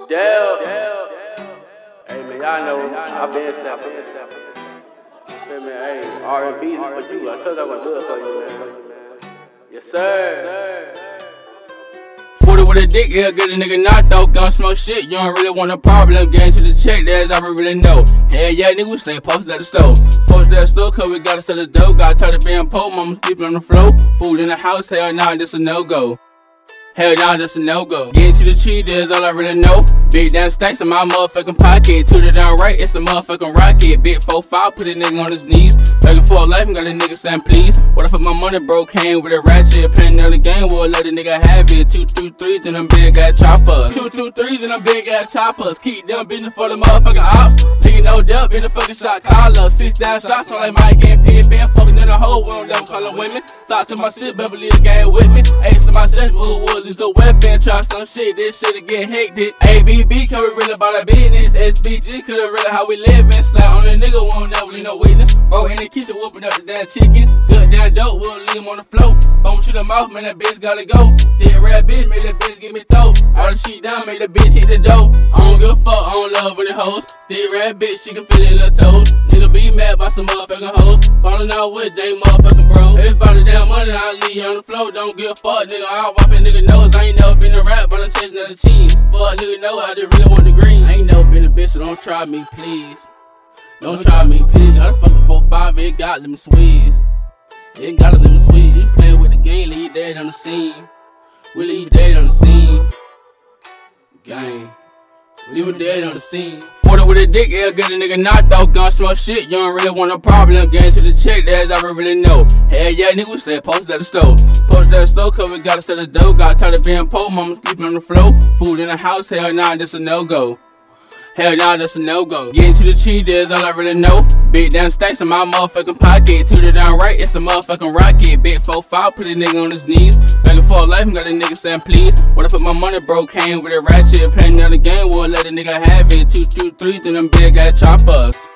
Dell. Hey man, y'all know I've been stepping. Hey man, hey, R&B is for you. I told you I was gonna do it for you, man. Yes sir. 40 with a dick, yeah, get a nigga knocked out, gun smoke shit, you don't really want a problem, getting to the check, that's all we really know. Hell yeah, nigga, we stay posted at the stove. Posted at the stove, cause we gotta sell the dough, gotta tell the being po, mama sleeping on the floor. Food in the house, hell nah, this a no-go. Hell nah, that's a no-go. Getting to the cheese, that's all I really know. Big damn stacks in my motherfucking pocket. Toot it down right, it's a motherfucking rocket. Big 4-5, put a nigga on his knees. Begging for a life, got a nigga saying please. What if my money broke, came with a ratchet? Playing on the game, we'll let a nigga have it. 2, 2, 3s and them big ass choppers. 2, 2, 3s and them big ass choppers. Keep them business for the motherfucking ops. Nigga no doubt, in the fucking shot collar. 6 down shots, on like Mike and Pin. Been fucking in the hole, we don't never call them women. Thought to my shit, Beverly the game with me. Ace to my set, move woods is the weapon. Try some shit, this shit'll get hectic. ABB, can we really about our business? SBG, could've really how we livin'. Slap on a nigga, won't never leave no witness. Bro in the kitchen, whooping up the damn chicken. Good damn dope, we'll leave him on the floor. Phone to the mouth, man, that bitch gotta go. Thick red bitch, make that bitch give me throat. All the shit down, make that bitch hit the dough. I don't give a fuck, I don't love any hoes. Thick red bitch, she can feel it in her toes. Nigga be mad by some motherfucking hoes. Falling out with they motherfucking bro. It's about the damn money, I'll leave you on the floor. Don't give a fuck, nigga, I'll wipe a nigga nose. I ain't never been a rap, but I'm chasing the cheese. Fuck, nigga, know I just really want the green. I ain't never been a bitch, so don't try me, please. Don't try me, please. Got a fucking 4-5, it got them squeeze. It got them squeeze. You play with the game, leave dead on the scene. We leave dead on the scene. Gang. Leave it dead on the scene. 40 with a dick, yeah, get a nigga knocked out, gun smoke shit, you don't really want a problem, getting to the check, that's all we really know. Hell yeah, nigga, we stay posted at the stove. Posted at the stove, cause we gotta sell the dough, gotta tell the being po, mama sleeping on the floor. Food in the house, hell nah, this a no-go. Hell nah, that's a no-go. Getting to the cheese, that's all I really know. Big damn stacks in my motherfucking pocket. Toot it down right, it's a motherfucking rocket. Big 4-5, put a nigga on his knees. Begging for a life, got a nigga saying please. What if my money broke, came with a ratchet? Playing on the game, we'll let a nigga have it. 2, 2, 3s and them big ass choppers.